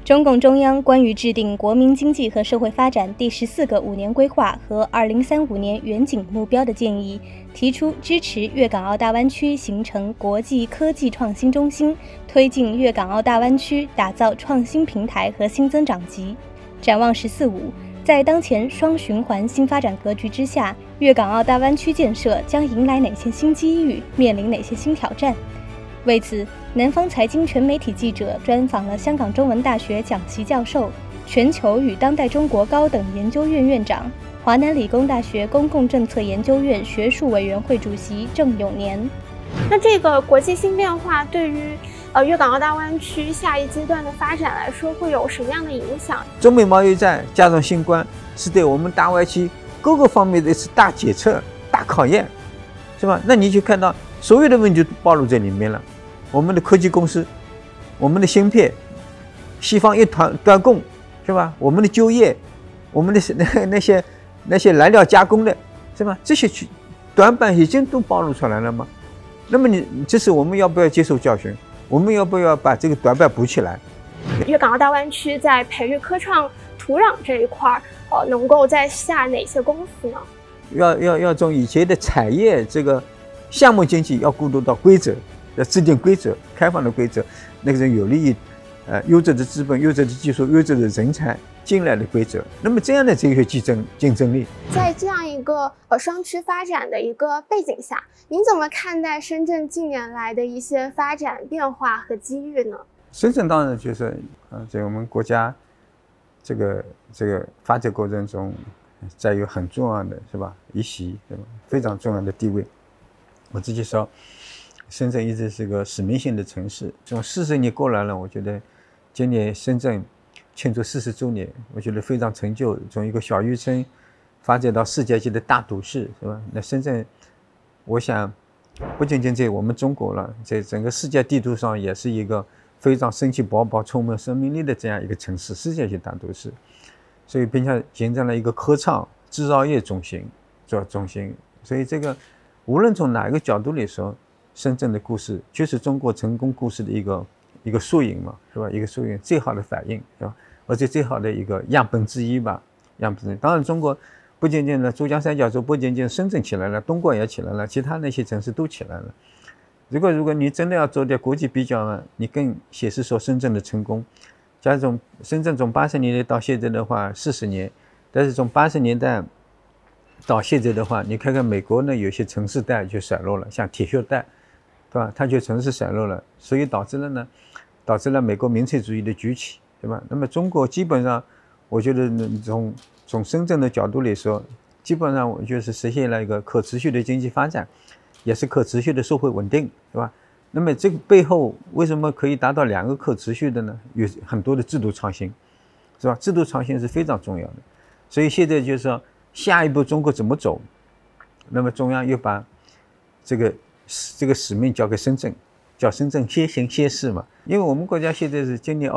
中共中央关于制定国民经济和社会发展第14个5年规划和2035年远景目标的建议，提出支持粤港澳大湾区形成国际科技创新中心，推进粤港澳大湾区打造创新平台和新增长极。展望“十四五”，在当前双循环新发展格局之下，粤港澳大湾区建设将迎来哪些新机遇，面临哪些新挑战？为此，南方财经全媒体记者专访了香港中文大学讲席教授、全球与当代中国高等研究院院长、华南理工大学公共政策研究院学术委员会主席郑永年。 那这个国际新变化对于粤港澳大湾区下一阶段的发展来说，会有什么样的影响？ 中美贸易战加上新冠，是对我们大湾区各个方面的一次大检测、大考验，是吧？那你就看到所有的问题都暴露在里面了。我们的科技公司，我们的芯片，西方一断供，是吧？我们的就业，我们的那些燃料加工的，是吧？这些短板已经都暴露出来了吗？那么这是我们要不要接受教训？我们要不要把这个短板补起来？ 粤港澳大湾区在培育科创土壤这一块，能够再下哪些功夫呢？ 要从以前的产业这个项目经济，要过渡到规则。要制定规则，开放的规则，那个是有利于优质的资本、优质的技术、优质的人才进来的规则。那么这样的这个竞争力， 在这样一个双区发展的一个背景下，您怎么看待深圳近年来的一些发展变化和机遇呢？ 深圳当然就是在我们国家这个发展过程中，占有很重要的是吧一席，对吧？非常重要的地位。我自己说。深圳一直是个使命性的城市，从40年过来了，我觉得今年深圳庆祝40周年，我觉得非常成就，从一个小渔村发展到世界级的大都市，是吧？那深圳，我想不仅仅在我们中国了，在整个世界地图上也是一个非常生气勃勃、充满生命力的这样一个城市，世界级大都市，所以并且形成了一个科创制造业中心，所以这个无论从哪一个角度来说。深圳的故事就是中国成功故事的一个缩影嘛，是吧？一个缩影，最好的反应，是吧？而且最好的一个样本之一吧，样本之一。当然，中国不仅仅呢，珠江三角洲不仅仅深圳起来了，东莞也起来了，其他那些城市都起来了。如果你真的要做点国际比较呢，你更显示说深圳的成功。假如从深圳从80年代到现在的话40年，但是从80年代到现在的话，你看看美国呢，有些城市带就衰落了，像铁锈带。对吧？它就城市散落了，所以导致了美国民粹主义的崛起，对吧？那么中国基本上，我觉得从深圳的角度来说，基本上我就是实现了一个可持续的经济发展，也是可持续的社会稳定，对吧？那么这个背后为什么可以达到2个可持续的呢？有很多的制度创新，是吧？制度创新是非常重要的，所以现在就是说下一步中国怎么走，那么中央又把这个使命交给深圳，叫深圳先行先试嘛。因为我们国家现在是今年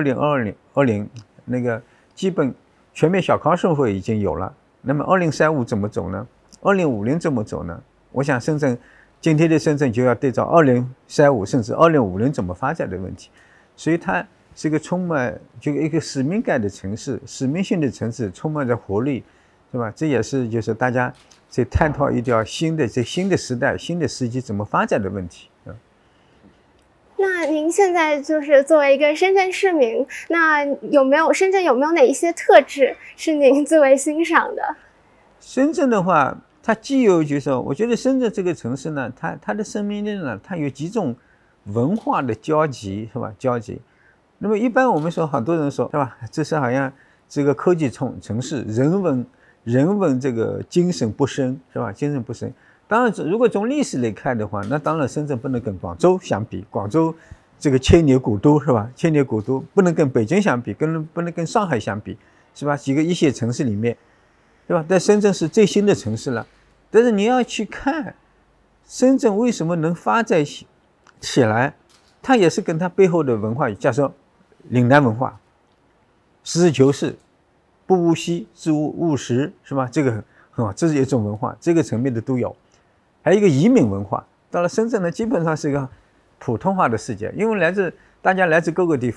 2020那个基本全面小康社会已经有了，那么2035怎么走呢？2050怎么走呢？我想今天的深圳就要对照2035甚至2050怎么发展的问题，所以它是一个充满就一个使命感的城市，使命性的城市，充满着活力，是吧？这也是就是大家在探讨一条新的时代、新的世纪怎么发展的问题。 那您现在就是作为一个深圳市民，那深圳有没有哪一些特质是您最为欣赏的？ 深圳的话，它既有就是说，我觉得深圳这个城市呢，它的生命力呢，它有几种文化的交集，是吧？交集。那么一般我们说，很多人说，是吧？这是好像这个科技城市，人文这个精神不深，是吧？精神不深。当然，如果从历史来看的话，那当然深圳不能跟广州相比，广州这个千年古都，是吧？千年古都不能跟北京相比，不能跟上海相比，是吧？几个一线城市里面，是吧？但深圳是最新的城市了。但是你要去看深圳为什么能发展起来，它也是跟它背后的文化，假设岭南文化，实事求是，不务虚，自务实，是吧？这个很好，这是一种文化，这个层面的都有。还有一个移民文化，到了深圳呢，基本上是一个普通话的世界，因为大家来自各个地方，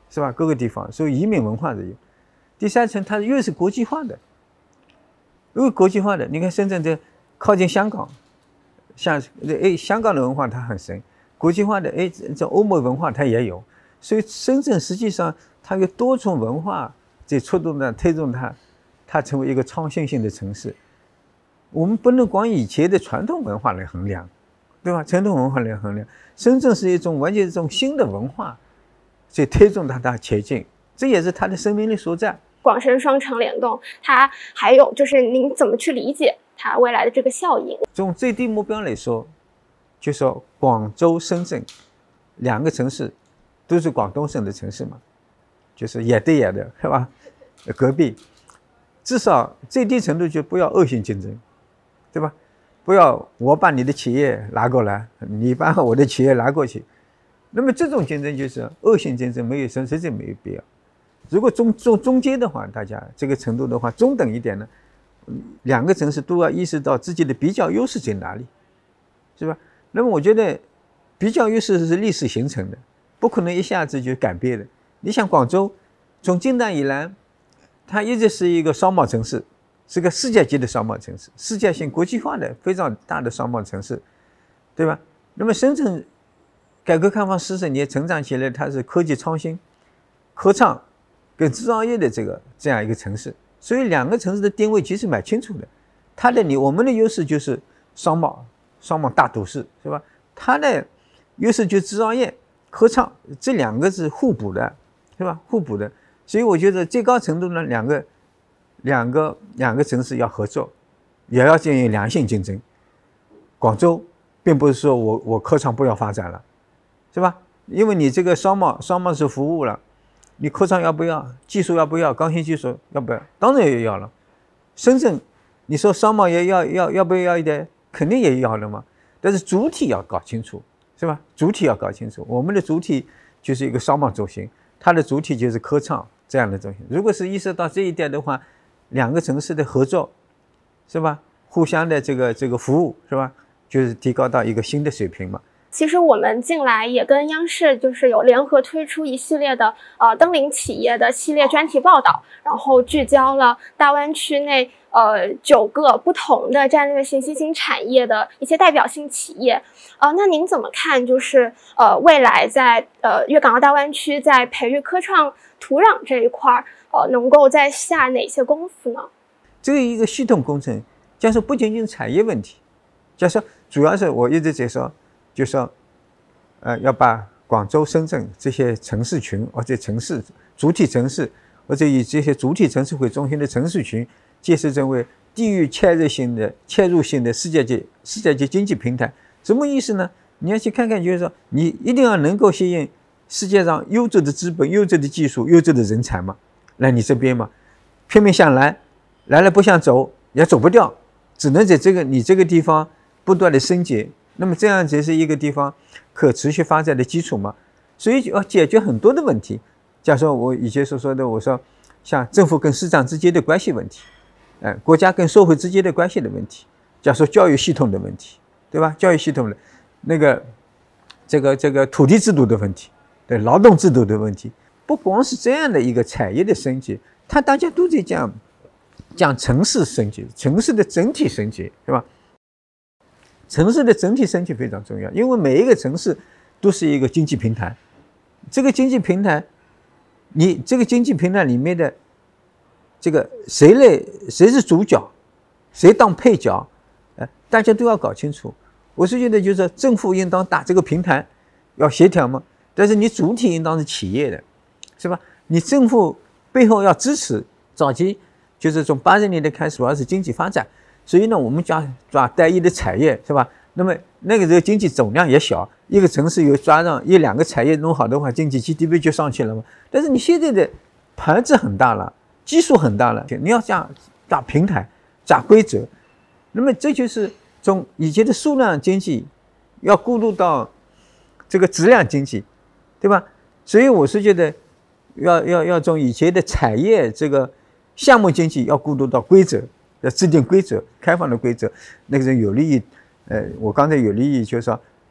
是吧？各个地方，所以移民文化的有。第三层，它越是国际化的，因为国际化的，你看深圳这靠近香港，像香港的文化它很深，国际化的这欧美文化它也有，所以深圳实际上它有多重文化这触动呢，推动它成为一个创新性的城市。我们不能光以前的传统文化来衡量，对吧？传统文化来衡量，深圳是一种完全一种新的文化，所以推动它前进，这也是它的生命力所在。 广深双城联动，它还有就是您怎么去理解它未来的这个效应？ 从最低目标来说，就说广州、深圳两个城市都是广东省的城市嘛，就是也对也的，是吧？隔壁，至少最低程度就不要恶性竞争，对吧？不要我把你的企业拿过来，你把我的企业拿过去，那么这种竞争就是恶性竞争，没有实质没有必要。如果中间的话，大家这个程度的话，中等一点呢，两个城市都要意识到自己的比较优势在哪里，是吧？那么我觉得比较优势是历史形成的，不可能一下子就改变的。你想广州从近代以来，它一直是一个商贸城市，是个世界级的商贸城市，世界性国际化的非常大的商贸城市，对吧？那么深圳改革开放40年成长起来，它是科技创新、科创跟制造业的这样一个城市，所以两个城市的定位其实蛮清楚的。我们的优势就是商贸大都市，是吧？它的优势就是制造业、科创，这两个是互补的，是吧？互补的。所以我觉得最高程度呢，两个城市要合作，也要建立良性竞争。广州并不是说我科创不要发展了，是吧？因为你这个商贸是服务了。你科创要不要？技术要不要？刚性技术要不要？当然也要了。深圳，你说商贸也要不要一点？肯定也要了嘛。但是主体要搞清楚，是吧？主体要搞清楚。我们的主体就是一个商贸中心，它的主体就是科创这样的中心。如果是意识到这一点的话，两个城市的合作，是吧？互相的这个服务，是吧？就是提高到一个新的水平嘛。 其实我们近来也跟央视就是有联合推出一系列的登临企业的系列专题报道，然后聚焦了大湾区内9个不同的战略性新兴产业的一些代表性企业。那您怎么看？就是未来在粤港澳大湾区在培育科创土壤这一块能够再下哪些功夫呢？ 这个一个系统工程，假设不仅仅产业问题，假设主要是我一直在说。就说，要把广州、深圳这些城市群，或者主体城市，或者以这些主体城市为中心的城市群，建设成为地域切入性的世界级经济平台。什么意思呢？你要去看看，就是说，你一定要能够吸引世界上优质的资本、优质的技术、优质的人才嘛，来你这边嘛，拼命想来了不想走，也走不掉，只能在你这个地方不断的升级。那么这样才是一个地方可持续发展的基础嘛，所以要解决很多的问题。假如说我以前所说的，我说像政府跟市场之间的关系问题，国家跟社会之间的关系的问题，假如说教育系统的问题，对吧？教育系统的那个这个土地制度的问题，对劳动制度的问题，不光是这样的一个产业的升级，大家都在讲城市升级，城市的整体升级，是吧？城市的整体升级非常重要，因为每一个城市都是一个经济平台。这个经济平台，你这个经济平台里面的这个谁是主角，谁当配角，大家都要搞清楚。我是觉得就是政府应当打这个平台，要协调嘛，但是你主体应当是企业的，是吧？你政府背后要支持，早期就是从80年代开始主要是经济发展。所以呢，我们抓单一的产业，是吧？那么那个时候经济总量也小，一个城市有抓上1-2个产业弄好的话，经济 GDP 就上去了嘛。但是你现在的盘子很大了，基数很大了，你要抓平台、抓规则，那么这就是从以前的数量经济要过渡到这个质量经济，对吧？所以我是觉得要从以前的产业这个项目经济要过渡到规则。要制定规则，开放的规则，那个人有利于，我刚才有利于就是说，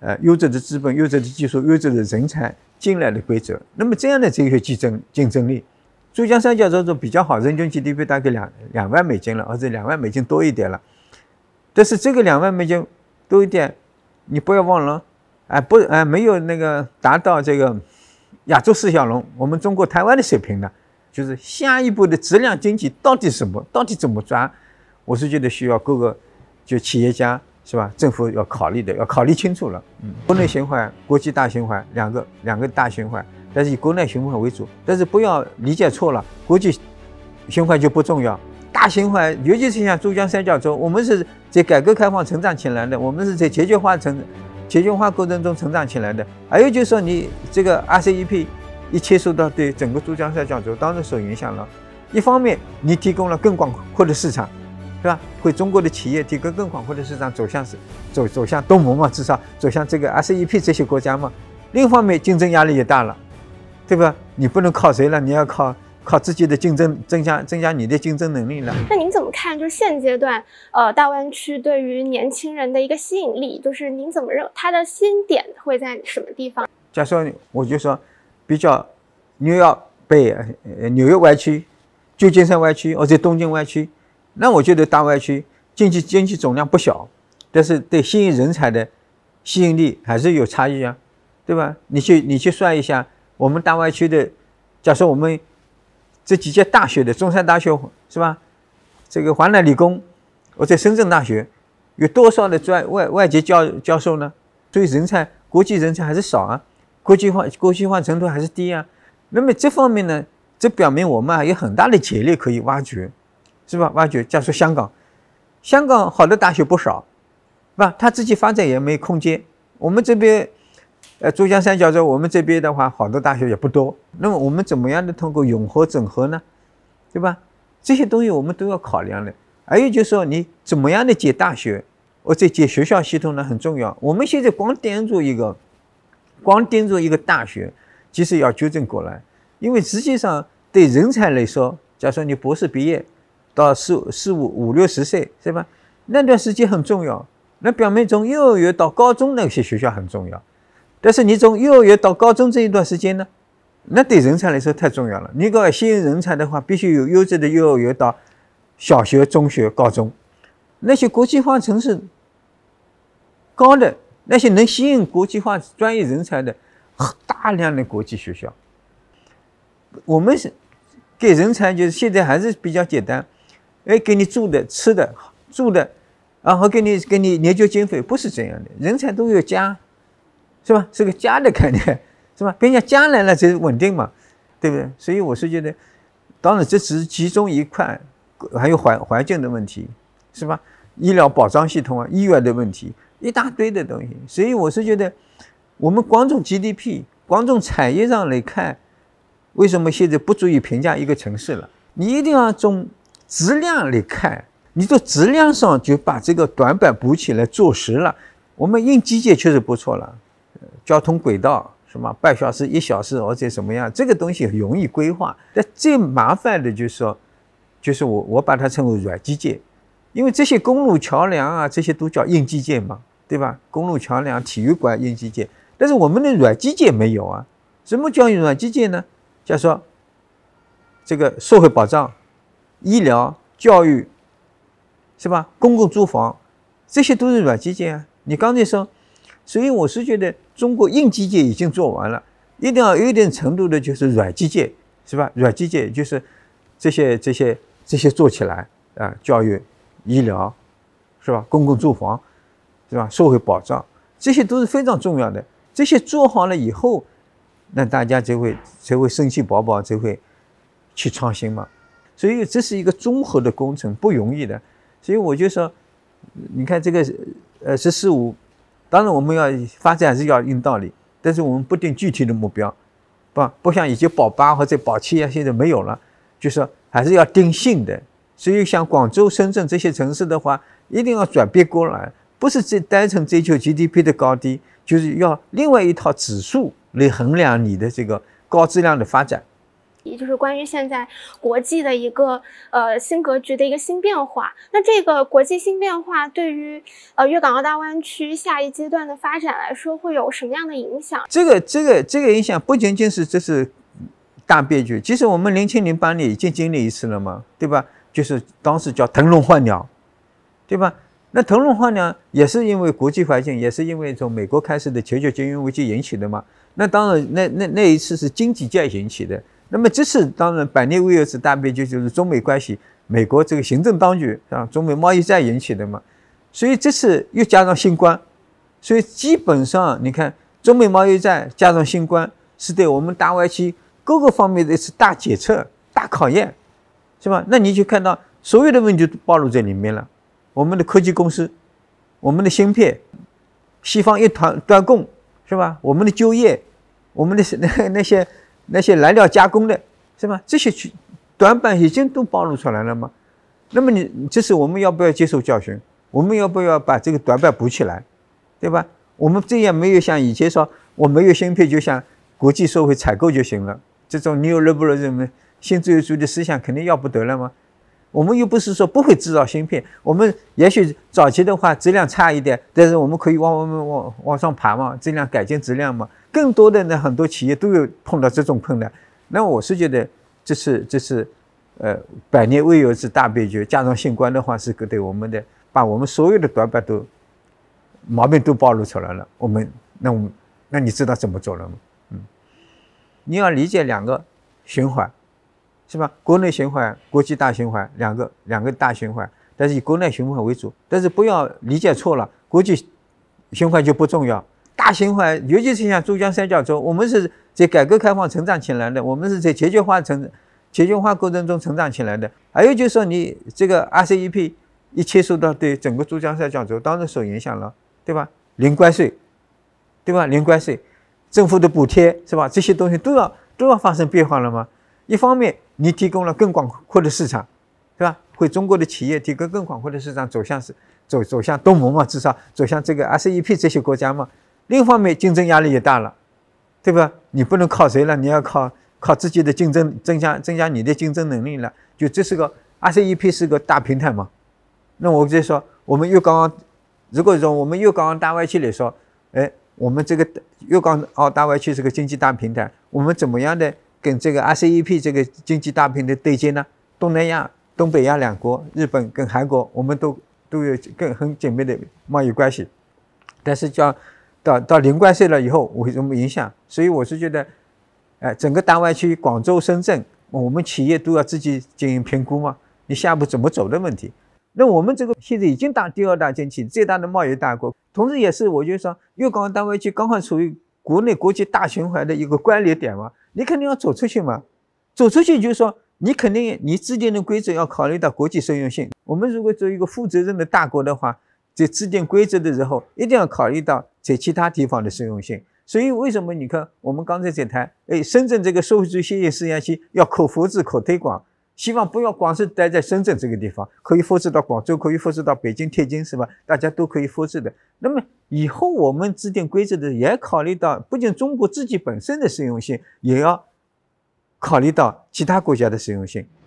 优质的资本、优质的技术、优质的人才进来的规则。那么这样的这个竞争力，珠江三角洲比较好，人均 GDP 大概2万美金了，或者2万美金多一点了。但是这个2万美金多一点，你不要忘了，没有那个达到这个亚洲四小龙，我们中国台湾的水平的。就是下一步的质量经济到底什么，到底怎么抓？我是觉得需要各个就企业家是吧，政府要考虑的，要考虑清楚了。国内循环、国际大循环两个大循环，但是以国内循环为主。但是不要理解错了，国际循环就不重要。大循环，尤其是像珠江三角洲，我们是在改革开放成长起来的，我们是在节节化过程中成长起来的。还有就是说，你这个 RCEP。一切受到对整个珠江三角洲当然受影响了。一方面，你提供了更广阔的市场，是吧？为中国的企业提供更广阔的市场，走向东盟嘛，至少走向这个 RCEP 这些国家嘛。另一方面，竞争压力也大了，对吧？你不能靠谁了，你要靠自己的竞争，增加你的竞争能力了。 那您怎么看？就是现阶段，大湾区对于年轻人的一个吸引力，就是您怎么认它的吸引点会在什么地方？ 假说我就说。比较纽约湾区、旧金山湾区或者东京湾区，那我觉得大湾区经济总量不小，但是对吸引人才的吸引力还是有差异啊，对吧？你去算一下，我们大湾区的，假设我们这几届大学的，中山大学是吧？这个华南理工或者深圳大学，有多少的外籍教授呢？所以国际人才还是少啊。国际化程度还是低啊，那么这方面呢，这表明我们还有很大的潜力可以挖掘，是吧？挖掘。假如说香港好的大学不少，是吧？它自己发展也没空间。我们这边，珠江三角洲，我们这边的话，好的大学也不多。那么我们怎么样的通过融合整合呢？对吧？这些东西我们都要考量的。还有就是说，你怎么样的建大学，或者建学校系统呢，很重要。我们现在光盯住一个大学，其实要纠正过来，因为实际上对人才来说，假如说你博士毕业到45、60岁，是吧？那段时间很重要。那表面从幼儿园到高中那些学校很重要，但是你从幼儿园到高中这一段时间呢，那对人才来说太重要了。你要吸引人才的话，必须有优质的幼儿园到小学、中学、高中，那些国际化城市高的。那些能吸引国际化专业人才的大量的国际学校，我们是给人才就是现在还是比较简单，给你住的、吃的、住的，然后给你研究经费，不是这样的。人才都有家，是吧？是个家的概念，是吧？跟人家家来了才稳定嘛，对不对？所以我是觉得，当然这只是其中一块，还有环境的问题，是吧？医疗保障系统啊，医院的问题。一大堆的东西，所以我是觉得，我们光从 GDP、光从产业上来看，为什么现在不足以评价一个城市了？你一定要从质量来看，你从质量上就把这个短板补起来做实了。我们硬基建确实不错了，交通轨道什么半小时、1小时或者什么样，这个东西容易规划。但最麻烦的就是说，就是我把它称为软基建，因为这些公路桥梁啊，这些都叫硬基建嘛。对吧？公路桥梁、体育馆、硬基建，但是我们的软基建没有啊。什么叫软基建呢？叫说这个社会保障、医疗、教育，是吧？公共住房，这些都是软基建啊。你刚才说，所以我是觉得中国硬基建已经做完了，一定要有一定程度的就是软基建，是吧？软基建就是这些做起来啊，教育、医疗，是吧？公共住房。是吧？社会保障，这些都是非常重要的。这些做好了以后，那大家才会生气勃勃，才会去创新嘛。所以这是一个综合的工程，不容易的。所以我就说，你看这个“14五”，当然我们要发展还是要硬道理，但是我们不定具体的目标，不像以前保8或者保7啊，现在没有了，就是还是要定性的。所以像广州、深圳这些城市的话，一定要转变过来。不是单纯追求 GDP 的高低，就是要另外一套指数来衡量你的这个高质量的发展， 就是关于现在国际的一个新格局的一个新变化。那这个国际新变化对于粤港澳大湾区下一阶段的发展来说，会有什么样的影响？ 这个影响不仅仅是这是大变局，其实我们0708年已经经历一次了嘛，对吧？就是当时叫腾笼换鸟，对吧？那腾笼换鸟也是因为国际环境，也是因为从美国开始的全球金融危机引起的嘛。那当然，那一次是经济界引起的。那么这次当然百年未有之大变局，就是中美关系，美国这个行政当局啊，中美贸易战引起的嘛。所以这次又加上新冠，所以基本上你看，中美贸易战加上新冠，是对我们大湾区各个方面的一次大检测、大考验，是吧？那你就看到所有的问题都暴露在里面了。我们的科技公司，我们的芯片，西方一断供，是吧？我们的就业，我们的那些燃料加工的，是吧？这些短板已经都暴露出来了吗？那么这是我们要不要接受教训？我们要不要把这个短板补起来，对吧？我们这样没有像以前说我没有芯片就向国际社会采购就行了，这种 neoliberalism 新自由主义的思想肯定要不得了吗？我们又不是说不会制造芯片，我们也许早期的话质量差一点，但是我们可以往上爬嘛，质量改进质量嘛。更多的呢，很多企业都有碰到这种困难。那我是觉得这是百年未有之大变局，加上新冠的话，是对我们的把我们所有的短板都毛病都暴露出来了。那你知道怎么做了吗？你要理解两个循环。是吧？国内循环、国际大循环，两个大循环，但是以国内循环为主。但是不要理解错了，国际循环就不重要。大循环，尤其是像珠江三角洲，我们是在改革开放成长起来的，我们是在全球化过程中成长起来的。还有就是说，你这个 RCEP 一切受到对整个珠江三角洲当然受影响了，对吧？零关税，对吧？零关税，政府的补贴是吧？这些东西都要发生变化了吗？一方面，你提供了更广阔的市场，对吧？为中国的企业提供更广阔的市场，走向东盟嘛，至少走向这个 RCEP 这些国家嘛。另一方面，竞争压力也大了，对吧？你不能靠谁了，你要靠自己的竞争，增加你的竞争能力了。就这是个 RCEP 是个大平台嘛。那我就说，我们如果说我们粤港澳大湾区来说，我们这个粤港澳大湾区是个经济大平台，我们怎么样的跟这个 RCEP 这个经济大平台对接呢？东南亚、东北亚两国，日本跟韩国，我们都有很紧密的贸易关系。但是到零关税了以后，会什么影响？所以我是觉得，整个大湾区、广州、深圳，我们企业都要自己进行评估嘛，你下一步怎么走的问题。那我们这个现在已经第二大经济、最大的贸易大国，同时也是我就说，粤港澳大湾区刚好处于国内国际大循环的一个关联点嘛。你肯定要走出去嘛，走出去就是说，你肯定你制定的规则要考虑到国际适用性。我们如果作为一个负责任的大国的话，在制定规则的时候，一定要考虑到在其他地方的适用性。所以为什么你看我们刚才在谈，深圳这个社会主义先进试验区要可复制、可推广，希望不要光是待在深圳这个地方，可以复制到广州，可以复制到北京、天津，是吧？大家都可以复制的。那么以后我们制定规则的也考虑到，不仅中国自己本身的适用性，也要考虑到其他国家的适用性。